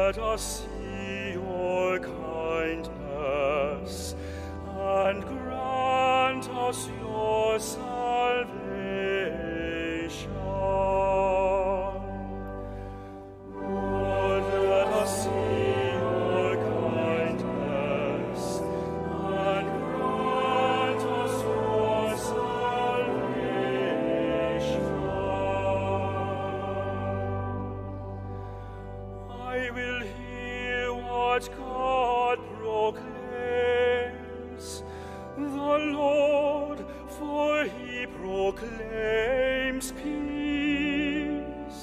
let us see your kindness, and grant us your salvation. Lord, let us see your kindness, and grant us your salvation. I will hear what God proclaims, the Lord, for he proclaims peace.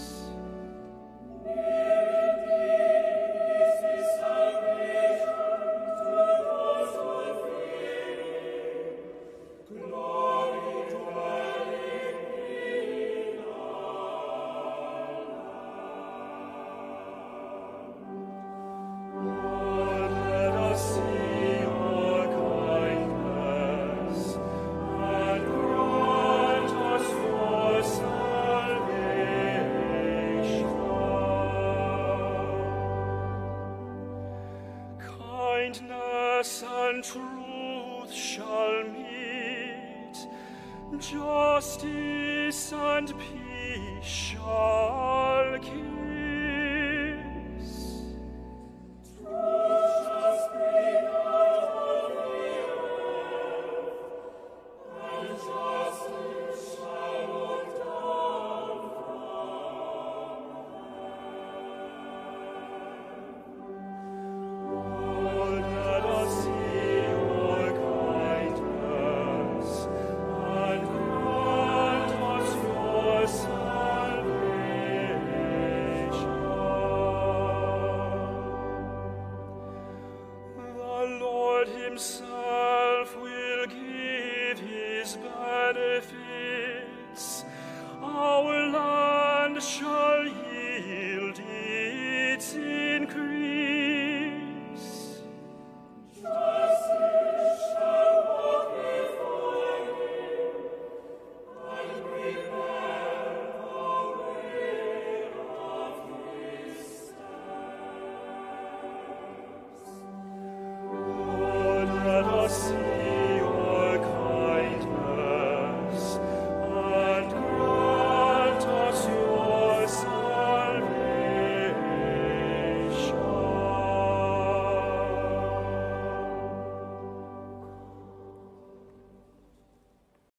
Lord, let us see your kindness, and grant us your salvation. Kindness and truth shall meet, justice and peace shall keep.